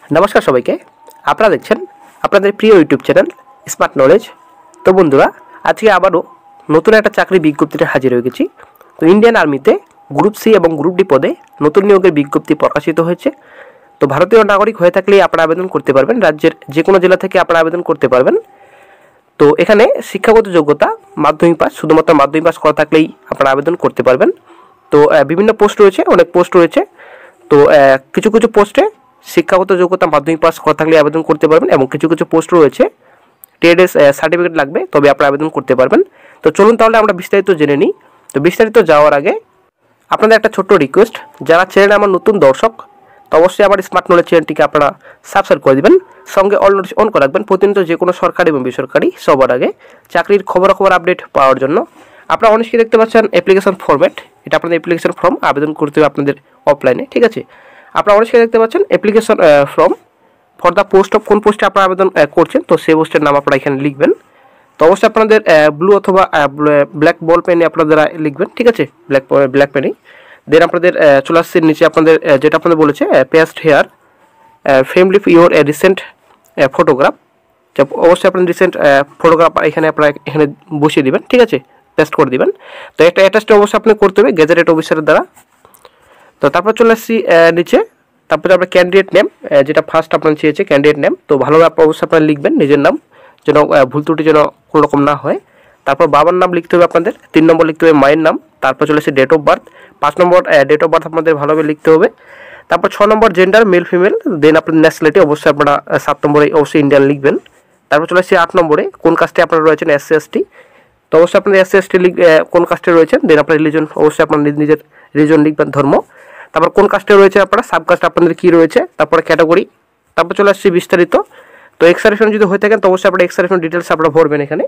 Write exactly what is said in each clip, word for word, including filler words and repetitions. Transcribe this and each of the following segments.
নমস্কার সবাইকে, আপনারা দেখছেন আপনাদের প্রিয় ইউটিউব চ্যানেল স্মার্ট নলেজ। তো বন্ধুরা, আজকে আবারও নতুন একটা চাকরি বিজ্ঞপ্তিতে হাজির হয়ে গেছি। তো ইন্ডিয়ান আর্মিতে গ্রুপ সি এবং গ্রুপ ডি পদে নতুন নিয়োগের বিজ্ঞপ্তি প্রকাশিত হয়েছে। তো ভারতীয় নাগরিক হয়ে থাকলেই আপনারা আবেদন করতে পারবেন, রাজ্যের যে কোনো জেলা থেকে আপনারা আবেদন করতে পারবেন। তো এখানে শিক্ষাগত যোগ্যতা মাধ্যমিক পাস, শুধুমাত্র মাধ্যমিক পাস করা থাকলেই আপনারা আবেদন করতে পারবেন। তো বিভিন্ন পোস্ট রয়েছে, অনেক পোস্ট রয়েছে। তো কিছু কিছু পোস্টে শিক্ষাগত যোগ্যতা মাধ্যমিক পাস করা থাকলে আবেদন করতে পারবেন এবং কিছু কিছু পোস্ট রয়েছে ট্রেডের সার্টিফিকেট লাগবে, তবে আপনারা আবেদন করতে পারবেন। তো চলুন তাহলে আমরা বিস্তারিত জেনে নিই। তো বিস্তারিত যাওয়ার আগে আপনাদের একটা ছোট্ট রিকোয়েস্ট, যারা চ্যানেলে আমার নতুন দর্শক, তো অবশ্যই আমার স্মার্ট নলেজ চ্যানেলটিকে আপনারা সাবস্ক্রাইব করে দেবেন, সঙ্গে অল নোটিস অন করে রাখবেন প্রতিনিয়ত যে কোনো সরকারি এবং বেসরকারি সবার আগে চাকরির খবরাখবর আপডেট পাওয়ার জন্য। আপনারা অনেকে দেখতে পাচ্ছেন অ্যাপ্লিকেশন ফরম্যাট, এটা আপনাদের অ্যাপ্লিকেশন ফর্ম আবেদন করতে হবে আপনাদের অফলাইনে, ঠিক আছে। আপনারা অনেকে দেখতে পাচ্ছেন application form for the post of, কোন পোস্টে আপনারা আবেদন করছেন, তো সেই পোস্টের নাম আপনারা এখানে লিখবেন। তো অবশ্যই আপনাদের ব্লু অথবা ব্ল্যাক বল পেনে আপনারা লিখবেন, ঠিক আছে, ব্ল্যাক ব্ল্যাক পেনেই। দেন আপনাদের চলে আসছে নিচে আপনাদের যেটা আপনাদের বলেছে paste here firmly your recent photograph, অবশ্যই আপনার রিসেন্ট ফটোগ্রাফ এখানে আপনারা এখানে বসিয়ে দিবেন, ঠিক আছে, পেস্ট করে দিবেন। তো একটা অ্যাটাচটা অবশ্যই আপনি করতে হবে গেজেটেড অফিসারের দ্বারা। তো তারপর চলে আসছি নিচে, তারপরে আপনার ক্যান্ডিডেট নেম, যেটা ফার্স্ট আপনার চেয়েছে ক্যান্ডিডেট নেম, তো ভালোভাবে অবশ্যই আপনারা লিখবেন নিজের নাম, যেন ভুল ত্রুটি যেন কোনো রকম না হয়। তারপর বাবার নাম লিখতে হবে আপনাদের, তিন নম্বর লিখতে হবে মায়ের নাম, তারপর চলে আসছে ডেট অফ বার্থ, পাঁচ নম্বর ডেট অফ বার্থ আপনাদের ভালোভাবে লিখতে হবে। তারপর ছ নম্বর জেন্ডার মেল ফিমেল, দেন আপনাদের ন্যাশনালিটি অবশ্যই আপনারা সাত নম্বরে অবশ্যই ইন্ডিয়ান লিখবেন। তারপর চলে আসছে আট নম্বরে কোন কাস্টে আপনারা রয়েছেন, এসসি এসটি, তো অবশ্যই আপনাদের এসসি এসটি কোন কাস্টে রয়েছেন, দেন আপনার রিলিজন অবশ্যই আপনার নিজের রিলিজন লিখবেন, ধর্ম। তারপর কোন কাস্টে রয়েছে আপনারা, সাব কাস্ট আপনাদের কী রয়েছে, তারপরে ক্যাটাগরি। তারপর চলে আসছে বিস্তারিত। তো এক্সারেশন যদি হয়ে থাকেন তো অবশ্যই আপনারা এক্সারেশন ডিটেলস আপনারা ভরবেন এখানে।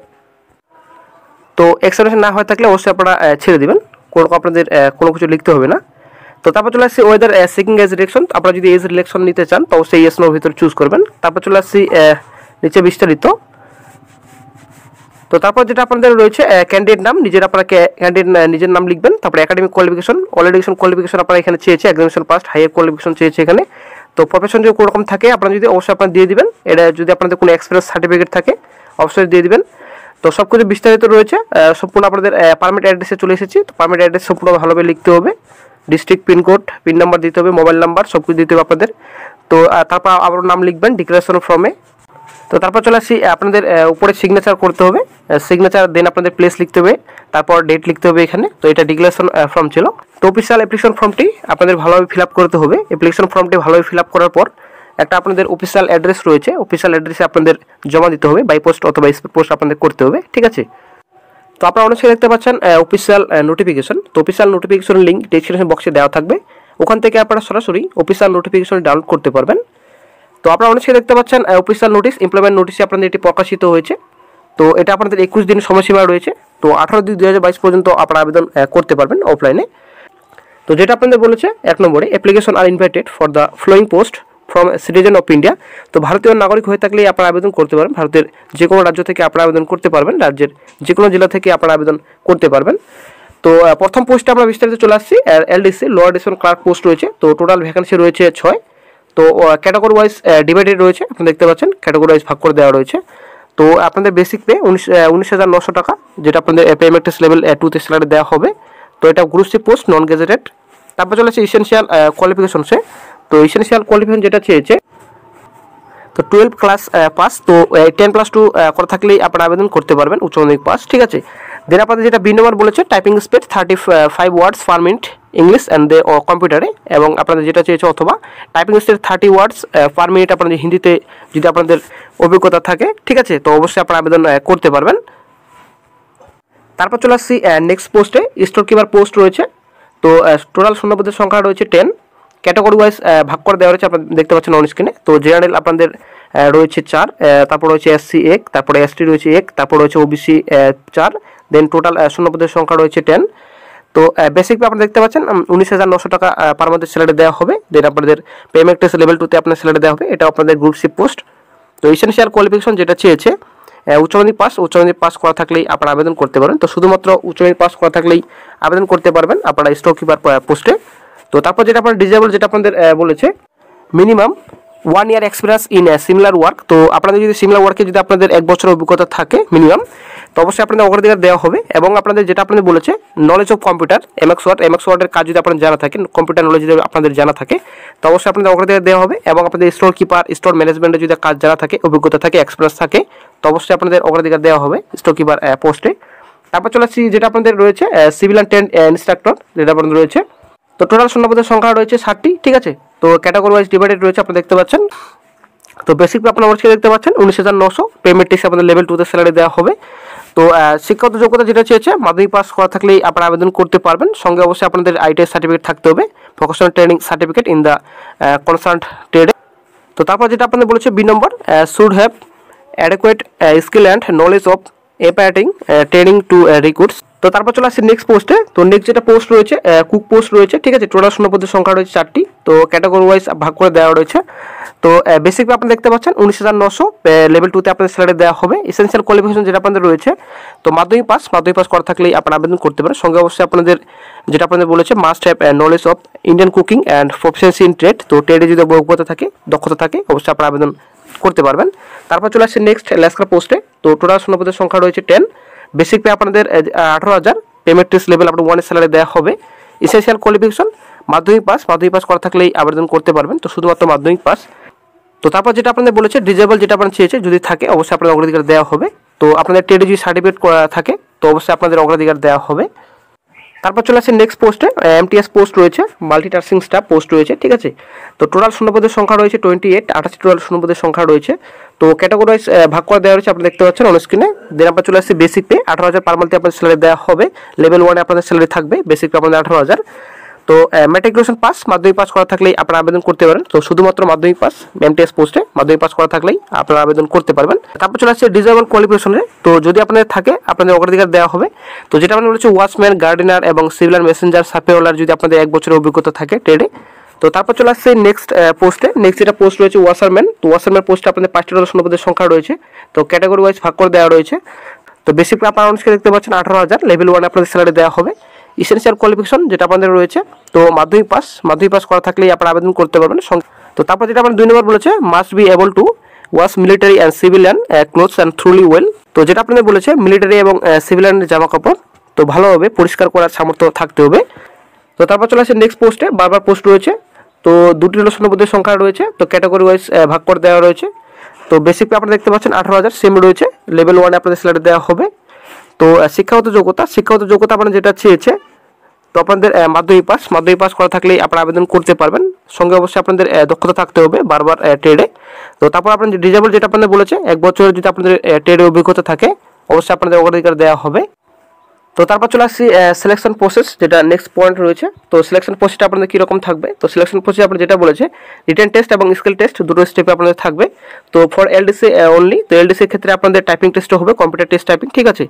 তো এক্সারেশন না হয়ে থাকলে অবশ্যই আপনারা ছেড়ে দেবেন, কোনো আপনাদের কোনো কিছু লিখতে হবে না। তো তারপর চলে আসছে ওয়েদার সিকিং এজ রিলেকশন, আপনারা যদি এজ রিলেকশন নিতে চান তো অবশ্যই ইয়েস নোর ভিতরে চুজ করবেন। তারপর চলে আসছি নিচে বিস্তারিত। তো তারপর যেটা আপনাদের রয়েছে ক্যান্ডিডেট নাম, নিজের আপনারা ক্যান্ডিডেট নিজের নাম লিখবেন। তারপর academic qualification, all education qualification আপনারা এখানে চেয়েছে, এক্সামিনেশন পাস, হাইয়ার কোয়ালিফিকেশন চেয়েছে এখানে। তো প্রফেশন যদি কোনো রকম থাকে আপনারা যদি অবশ্যই আপনারা দিয়ে দিবেন, এটা যদি আপনাদের কোনো এক্সপিরিয়েন্স সার্টিফিকেট থাকে অবশ্যই দিয়ে দিবেন। তো সব কিছু বিস্তারিত রয়েছে, সম্পূর্ণ আপনাদের পারমিট অ্যাড্রেসে চলে এসেছি। তো পারমিট অ্যাড্রেস সম্পূর্ণ ভালোভাবে লিখতে হবে, ডিস্ট্রিক্ট পিনকোড, পিন নাম্বার দিতে হবে, মোবাইল নাম্বার সব কিছু দিতে হবে আপনাদের। তো তারপর আবার নাম লিখবেন ডিক্লারেশন ফর্মে। তো তারপর চলে আসি আপনাদের উপরে সিগনেচার করতে হবে, সিগনেচার দেন আপনাদের প্লেস লিখতে হবে, তারপর ডেট লিখতে হবে এখানে। তো এটা ডিক্লারেশন ফর্ম ছিল। তো অফিসিয়াল অ্যাপ্লিকেশন ফর্মটি আপনাদের ভালোভাবে ফিল আপ করতে হবে। অ্যাপ্লিকেশন ফর্মটি ভালোভাবে ফিল আপ করার পর একটা আপনাদের অফিসিয়াল অ্যাড্রেস রয়েছে, অফিসিয়াল অ্যাড্রেসে আপনাদের জমা দিতে হবে, বাই পোস্ট অথবা স্পিড পোস্ট আপনাদের করতে হবে, ঠিক আছে। তো আপনারা অনেক দেখতে পাচ্ছেন অফিসিয়াল নোটিফিকেশন, তো অফিসিয়াল নোটিফিকেশনের লিঙ্ক ডেসক্রিপশন বক্সে দেওয়া থাকবে, ওখান থেকে আপনারা সরাসরি অফিসিয়াল নোটিফিকেশন ডাউনলোড করতে পারবেন। তো আপনারা অনেকে দেখতে পাচ্ছেন অফিসিয়াল নোটিশ, এমপ্লয়মেন্ট নোটিশে আপনাদের এটি প্রকাশিত হয়েছে। তো এটা আপনাদের একুশ দিন সময়সীমা রয়েছে। তো আঠারো দুই দুই হাজার বাইশ পর্যন্ত আপনারা আবেদন করতে পারবেন অফলাইনে। তো যেটা আপনাদের বলেছে এক নম্বরে অ্যাপ্লিকেশন আর invited for the following post from citizen of India, তো ভারতীয় নাগরিক হয়ে থাকলেই আপনারা আবেদন করতে পারবেন, ভারতের যে কোনো রাজ্য থেকে আপনারা আবেদন করতে পারবেন, রাজ্যের যে কোনো জেলা থেকে আপনারা আবেদন করতে পারবেন। তো প্রথম পোস্টে আমরা বিস্তারিত চলে আসছি, LDC lower division clerk post রয়েছে। তো টোটাল ভ্যাকেন্সি রয়েছে ছয়। তো ক্যাটাগরি ওয়াইজ ডিভাইডেড রয়েছে, আপনি দেখতে পাচ্ছেন ক্যাটাগরি ওয়াইজ ভাগ করে দেওয়া রয়েছে। তো আপনাদের বেসিক পে উনিশ উনিশ হাজার নশো টাকা, যেটা আপনাদের পে ম্যাট্রিক্স লেভেল টুতে স্যালারি দেওয়া হবে। তো এটা group C post, non gazetted. তারপর চলে আসছে ইসেনশিয়াল কোয়ালিফিকেশনসে। তো ইসেনশিয়াল কোয়ালিফিকেশন যেটা চেয়েছে, তো টুয়েলভ ক্লাস পাস, তো টেন প্লাস টু করা থাকলেই আপনারা আবেদন করতে পারবেন, উচ্চ মাধ্যমিক পাস, ঠিক আছে। দেন আপনাদের যেটা বি নম্বর বলেছে typing speed thirty five words per minute English and দে ও কম্পিউটারে, এবং আপনাদের যেটা চেয়েছে অথবা typing speed thirty words per minute আপনাদের হিন্দিতে যদি আপনাদের অভিজ্ঞতা থাকে, ঠিক আছে, তো অবশ্যই আপনারা আবেদন করতে পারবেন। তারপর চলে আসছি নেক্সট পোস্টে, স্টোর কিপার পোস্ট রয়েছে। তো টোটাল শূন্যপদের সংখ্যা রয়েছে টেন, ক্যাটাগরি ওয়াইজ ভাগ করে দেওয়া রয়েছে, আপনারা দেখতে পাচ্ছেন অন স্ক্রিনে। তো জেনারেল আপনাদের রয়েছে চার, তারপর রয়েছে এসসি এক, তারপরে এসটি রয়েছে এক, তারপর রয়েছে ওবিসি চার, দেন টোটাল শূন্যপদের সংখ্যা রয়েছে টেন। তো বেসিক পে আপনারা দেখতে পাচ্ছেন উনিশ হাজার নশো টাকা পার মান্থের স্যালারি দেওয়া হবে। দেন আপনাদের পেমেন্ট টেস্ট লেভেল টুতে আপনার স্যালারি দেওয়া হবে, এটা আপনাদের গ্রুপ সি পোস্ট। তো এসেনশিয়াল কোয়ালিফিকেশন যেটা চেয়েছে উচ্চ মাধ্যমিক পাস, উচ্চ মাধ্যমিক পাস করা থাকলেই আপনারা আবেদন করতে পারেন। তো শুধুমাত্র উচ্চ মাধ্যমিক পাস করা থাকলেই আবেদন করতে পারবেন আপনারা স্টোর কিপার পোস্টে। তো তারপর যেটা আপনার ডিজেবল, যেটা আপনাদের বলেছে minimum one year experience in similar work. তো আপনাদের যদি সিমিলার ওয়ার্কে যদি আপনাদের এক বছরের অভিজ্ঞতা থাকে মিনিমাম, তো অবশ্যই আপনাদের অগ্রাধিকার দেওয়া হবে। এবং আপনাদের যেটা আপনাদের বলেছে knowledge of computer, MS word MS ওয়ার্ডের কাজ যদি আপনাদের জানা থাকে, কম্পিউটার নলেজ যদি আপনাদের জানা থাকে, তো অবশ্যই আপনাদের অগ্রাধিকার দেওয়া হবে। এবং আপনাদের স্টোর কিপার, স্টোর ম্যানেজমেন্টের যদি কাজ জানা থাকে, অভিজ্ঞতা থাকে, এক্সপিরিয়েন্স থাকে, তো অবশ্যই আপনাদের অগ্রাধিকার দেওয়া হবে স্টোর কিপার পোস্টে। তারপর চলে আসছি যেটা আপনাদের রয়েছে সিভিল অ্যান্ড ট্রেন্ড ইনস্ট্রাক্টর, যেটা আপনাদের রয়েছে। তো টোটাল শূন্যপদের সংখ্যা রয়েছে ষাটটি, ঠিক আছে। তো ক্যাটাগরি ওয়াইজ ডিভাইডেড রয়েছে, আপনারা দেখতে পাচ্ছেন। তো বেসিক আপনারা অবশ্যই দেখতে পাচ্ছেন উনিশ হাজার নশো পেমেন্ট টেক্সে আপনাদের লেভেল টুতে স্যালারি দেওয়া হবে। তো শিক্ষাগত যোগ্যতা যেটা চেয়েছে মাধ্যমিক পাস করা থাকলেই আপনারা আবেদন করতে পারবেন। সঙ্গে অবশ্যই আপনাদের আইটিআই সার্টিফিকেট থাকতে হবে, vocational training certificate in the concern ট্রেডে। তো তারপর যেটা আপনাদের বলেছে বি নম্বর, should have adequate skill and knowledge of imparting training to recruits. তো তারপর চলে আসছে নেক্সট পোস্টে। তো নেক্সট যেটা পোস্ট রয়েছে কুক পোস্ট রয়েছে, ঠিক আছে। টোটাল শূন্যপদের সংখ্যা রয়েছে চারটি। তো ক্যাটাগরি ওয়াইজ ভাগ করে দেওয়া রয়েছে। তো বেসিকলি আপনারা দেখতে পাচ্ছেন উনিশ হাজার নশো লেভেল টুতে আপনাদের স্যালারি দেওয়া হবে। এসেন্সিয়াল কোয়ালিফিকেশন যেটা আপনাদের রয়েছে, তো মাধ্যমিক পাস মাধ্যমিক পাস করা থাকলেই আপনারা আবেদন করতে পারেন। সঙ্গে অবশ্যই আপনাদের যেটা আপনাদের বলেছে must have knowledge of Indian cooking and proficiency in trade. তো ট্রেডে যদি অভিজ্ঞতা থাকে, দক্ষতা থাকে, অবশ্যই আপনারা আবেদন করতে পারবেন। তারপর চলে আসছে নেক্সট লেসকার পোস্টে। তো টোটাল শূন্যপদের সংখ্যা রয়েছে টেন। বেসিক পে আপনাদের আঠারো হাজার, পেমেন্ট টেস্ট লেভেল আপনার ওয়ানের স্যালারি দেওয়া হবে। এসেন্সিয়াল কোয়ালিফিকেশন মাধ্যমিক পাস মাধ্যমিক পাস করা থাকলেই আবেদন করতে পারবেন। তো শুধুমাত্র মাধ্যমিক পাস। তো তারপর যেটা আপনাদের বলেছে ডিজেবল, যেটা আপনার চেয়েছে যদি থাকে অবশ্যই আপনাদের অগ্রাধিকার দেওয়া হবে। তো আপনাদের ট্রেডে যদি সার্টিফিকেট করা থাকে তো অবশ্যই আপনাদের অগ্রাধিকার দেওয়া হবে। তারপর চলে আসছে নেক্সট পোস্টে এমটিএস পোস্ট রয়েছে, মাল্টিটাস্কিং স্টাফ পোস্ট রয়েছে, ঠিক আছে। তো টোটাল শূন্যপদের সংখ্যা রয়েছে টোয়েন্টি এইট, আঠাশি টোটাল শূন্যপদের সংখ্যা রয়েছে। তো ক্যাটাগরি ওয়াইজ ভাগ করে দেওয়া রয়েছে, আপনি দেখতে পাচ্ছেন অন স্ক্রিনে। দেন আপনার চলে আসছে বেসিক পে আঠারো হাজার পার মান্থে আপনাদের স্যালারি দেওয়া হবে। লেভেল ওয়ানে আপনাদের স্যালারি থাকবে, বেসিক পে আপনাদের আঠারো হাজার। তো ম্যাট্রিকুলেশন পাস মাধ্যমিক পাস করা থাকলেই আপনারা আবেদন করতে পারেন। তো শুধুমাত্র মাধ্যমিক পাস এমটিএস পোস্টে মাধ্যমিক পাস করা থাকলেই আপনারা আবেদন করতে পারবেন। তারপর চলে আসছে ডিজেবল কোয়ালিফিকেশনে। তো যদি আপনাদের থাকে আপনাদের অগ্রাধিকার দেওয়া হবে। তো যেটা আপনাদের বলেছে ওয়াচম্যান, গার্ডেনার এবং সিভিল মেসেঞ্জার, সাপেওয়ালার যদি আপনাদের এক বছরের অভিজ্ঞতা থাকে ট্রেডে। তো তারপর চলে আসছে নেক্সট পোস্টে। নেক্সট যেটা পোস্ট রয়েছে ওয়াশারম্যান। তো ওয়াশারম্যান পোস্টে আপনাদের পাঁচটি টোটাল শূন্যপদের সংখ্যা রয়েছে। তো ক্যাটাগরি ওয়াইজ ভাগ করে দেওয়া রয়েছে। তো বেসিক আপনারা অনস্ক্রিনে দেখতে পাচ্ছেন আঠারো হাজার, লেভেল ওয়ানে আপনাদের স্যালারি দেওয়া হবে। এসেন্সিয়াল কোয়ালিফিকেশন যেটা আপনাদের রয়েছে, তো মাধ্যমিক পাস মাধ্যমিক পাস করা থাকলেই আপনারা আবেদন করতে পারবেন। তো তারপর যেটা আপনার দুই নম্বর বলেছে must be able to wash military and civilian clothes and thoroughly well. তো যেটা আপনাদের বলেছে মিলিটারি এবং সিভিলিয়ানের জামা কাপড় তো ভালোভাবে পরিষ্কার করার সামর্থ্য থাকতে হবে। তো তারপর চলে আসছে নেক্সট পোস্টে, বারবার পোস্ট রয়েছে। তো দুটি হলো শূন্যপদের সংখ্যা রয়েছে। তো ক্যাটাগরি ওয়াইজ ভাগ করে দেওয়া রয়েছে। তো বেসিক পে আপনারা দেখতে পাচ্ছেন আঠারো হাজার সেম রয়েছে, লেভেল ওয়ানে আপনাদের স্যালারি দেওয়া হবে। তো শিক্ষাগত যোগ্যতা শিক্ষাগত যোগ্যতা আপনারা যেটা চেয়েছে, তো আপনাদের মাধ্যমিক পাস মাধ্যমিক পাস করা থাকলেই আপনারা আবেদন করতে পারবেন। সঙ্গে অবশ্যই আপনাদের দক্ষতা থাকতে হবে বারবার ট্রেডে। তো তারপর আপনাদের ডিজেবল যেটা আপনাদের বলেছে এক বছরের যদি আপনাদের ট্রেডে অভিজ্ঞতা থাকে অবশ্যই আপনাদের অগ্রাধিকার দেওয়া হবে। তো তারপর চলে আসছি সিলেকশন প্রসেস, যেটা নেক্সট পয়েন্ট রয়েছে। তো সিলেকশন প্রসেসটা আপনাদের কীরকম থাকবে? তো সিলেকশন প্রসেস আপনার যেটা বলেছে রিটেন টেস্ট এবং স্কিল টেস্ট দুটো স্টেপে আপনাদের থাকবে। তো ফর এলডিসি অনলি, তো এলডিসির ক্ষেত্রে আপনাদের টাইপিং টেস্টও হবে, কম্পিউটার টেস্ট টাইপিং, ঠিক আছে।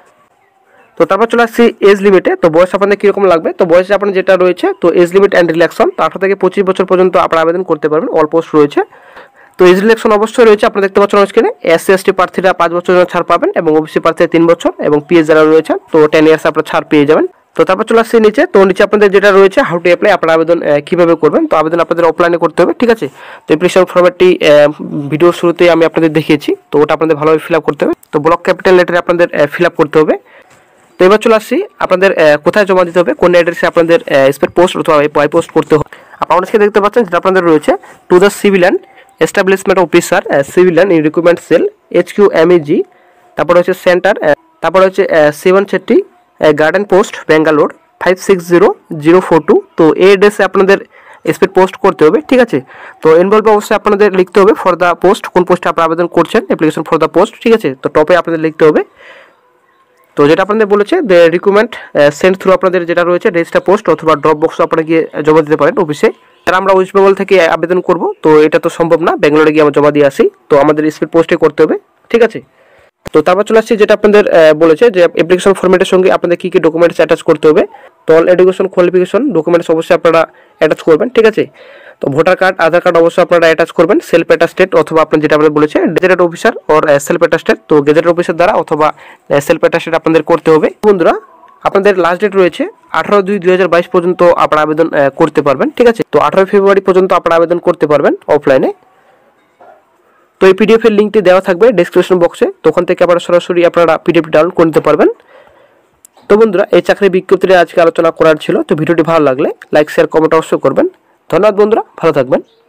তো তারপর চলে আসছি এজ লিমিটে। তো বয়স আপনাদের কীরকম লাগবে? তো বয়স আপনার যেটা রয়েছে, তো এজ লিমিট অ্যান্ড রিল্যাক্সন, তো আঠারো থেকে পঁচিশ বছর পর্যন্ত আপনারা আবেদন করতে পারবেন, অল পোস্ট রয়েছে। তো এজ রিল্যাক্সন অবশ্যই রয়েছে, আপনারা দেখতে পাচ্ছেন স্ক্রিনে। এসসি এসটি প্রার্থীরা পাঁচ বছর ছাড় পাবেন এবং ওবিসি প্রার্থীরা তিন বছর এবং পিএস যারা রয়েছেন তো টেন ইয়ার্স আপনারা ছাড় পেয়ে যাবেন। তো তারপর চলে আসছে নিচে। তো নিচে আপনাদের যেটা রয়েছে হাউ টু অ্যাপ্লাই, আপনারা আবেদন কীভাবে করবেন? তো আবেদন আপনাদের অফলাইনে করতে হবে, ঠিক আছে। তো অ্যাপ্লিকেশন ফরম্যাটটি ভিডিওর শুরুতেই আমি আপনাদের দেখিয়েছি, তো ওটা আপনাদের ভালোভাবে ফিল আপ করতে হবে। তো ব্লক ক্যাপিটাল লেটারে আপনাদের ফিল আপ করতে হবে। তো এবার চলে আসছি আপনাদের কোথায় জমা দিতে হবে, কোন অ্যাড্রেসে আপনাদের স্পিড পোস্ট অথবা বাই পোস্ট করতে হবে। আপনারা অনেকে দেখতে পাচ্ছেন যেটা আপনাদের রয়েছে to the civilian establishment officer civilian in recruitment cell H Q M E G, তারপর হচ্ছে সেন্টার, তারপর হচ্ছে seven Chetty garden post Bangalore five six zero zero four two. তো এই অ্যাড্রেসে আপনাদের স্পিড পোস্ট করতে হবে, ঠিক আছে। তো ইনভলভ অবশ্যই আপনাদের লিখতে হবে ফর দ্য পোস্ট, কোন পোস্টে আপনারা আবেদন করছেন, অ্যাপ্লিকেশন ফর দ্য পোস্ট, ঠিক আছে। তো টপে আপনাদের লিখতে হবে। তো যেটা আপনাদের বলেছে দ্য রিক্রুটমেন্ট সেন্ড থ্রু, আপনাদের যেটা রয়েছে রেজিস্টার পোস্ট অথবা ড্রপ বক্সে আপনারা গিয়ে জমা দিতে পারেন অফিসে। তারা আমরা ওয়েস্ট বেঙ্গল থেকে আবেদন করব, তো এটা তো সম্ভব না, ব্যাঙ্গালোরে গিয়ে আমরা জমা দিয়ে আসি। তো আমাদের স্পিড পোস্টে করতে হবে, ঠিক আছে। তো তারপর চলে আসছি যেটা আপনাদের বলেছে যে অ্যাপ্লিকেশন ফরম্যাটের সঙ্গে আপনাদের কী কী ডকুমেন্টস অ্যাটাচ করতে হবে। তো অল এডুকেশন কোয়ালিফিকেশন ডকুমেন্টস অবশ্যই আপনারা অ্যাটাচ করবেন, ঠিক আছে। তো ভোটার কার্ড, আধার কার্ড অবশ্যই আপনারা অ্যাটাচ করবেন, সেলফ অ্যাটাস্টেড অথবা আপনার যেটা আপনাদের বলেছে gazetted officer or self attested. তো গেজেটেড অফিসার দ্বারা অথবা সেলফ অ্যাটাস্টেড আপনাদের করতে হবে। বন্ধুরা আপনাদের লাস্ট ডেট রয়েছে আঠারো দুই দুই হাজার বাইশ পর্যন্ত আপনারা আবেদন করতে পারবেন, ঠিক আছে। তো আঠারোই ফেব্রুয়ারি পর্যন্ত আপনারা আবেদন করতে পারবেন অফলাইনে। তো এই পিডিএফ এর লিঙ্কটি দেওয়া থাকবে ডেসক্রিপশন বক্সে, তো ওখান থেকে আপনারা সরাসরি আপনারা পিডিএফ ডাউনলোড করে নিতে পারবেন। তো বন্ধুরা এই চাকরির বিজ্ঞপ্তি নিয়ে আজকে আলোচনা করার ছিল। তো ভিডিওটি ভালো লাগলে লাইক শেয়ার কমেন্ট অবশ্যই করবেন। ধন্যবাদ বন্ধুরা, ভালো থাকবেন।